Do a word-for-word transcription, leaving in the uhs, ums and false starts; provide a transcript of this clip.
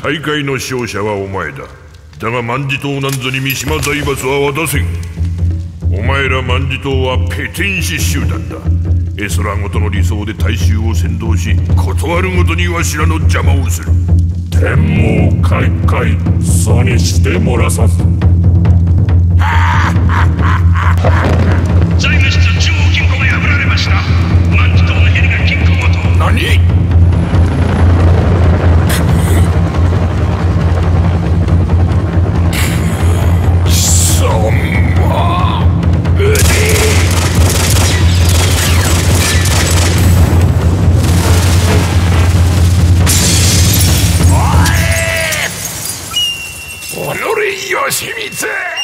大会の勝者はお前だ。だが万事島なんぞに三島財閥は渡せん。お前ら万事島はペテン師集団だ。エスラごとの理想で大衆を先導し、断るごとにわしらの邪魔をする。 天網開会さにしてもらさず。 財務室中央金庫が破られました。万事島のヘリが金庫ごと。 何？おのれ義満！